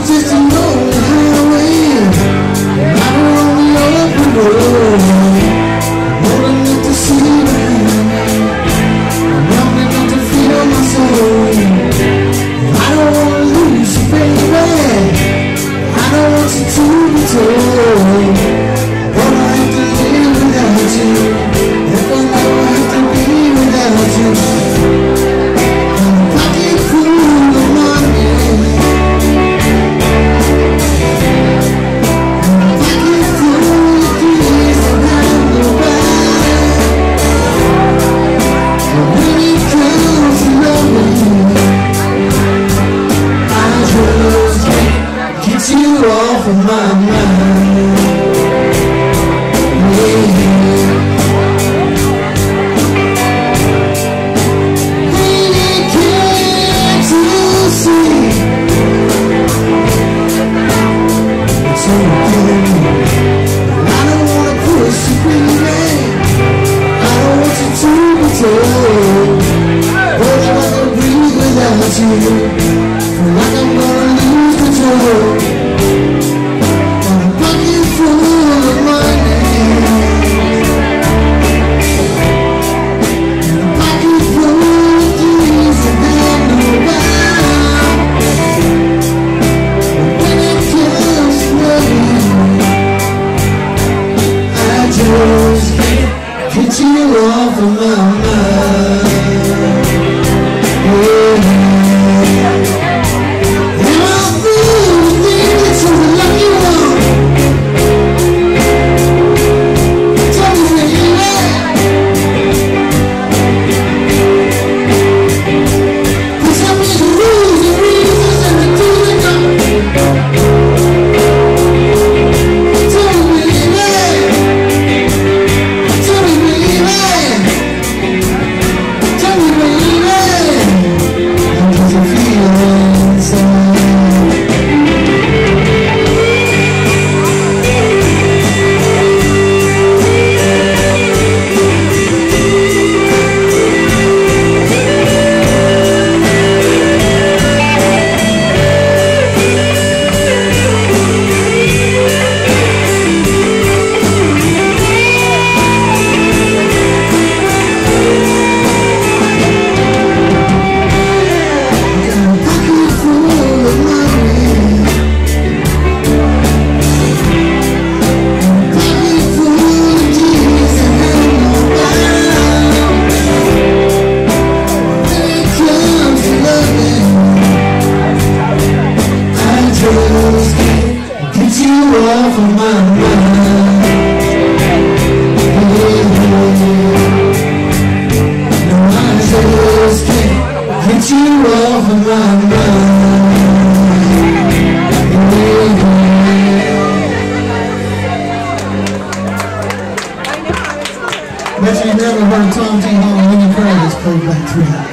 just a lonely highway, riding on the open road, old enough to see behind me, young enough to feel my soul. I don't want to lose you, baby, I don't want you to be told, but I have to live without you, if I know I have to be without you. Off of my mind, yeah. Baby, can't you see it's okay? I don't wanna push you, baby, I don't want you to be told, but if I can breathe without you, feel like I'm gonna lose control. Get you off of my mind, yeah. And I'll feel that you're the lucky one. Tell me, baby, 'cause I made the rules and reasons and the do they come. Get you off of my mind, no, I just can't get you off of my mind, Bet you never heard Tom T. Hall and Lenny Kravitz play back to that.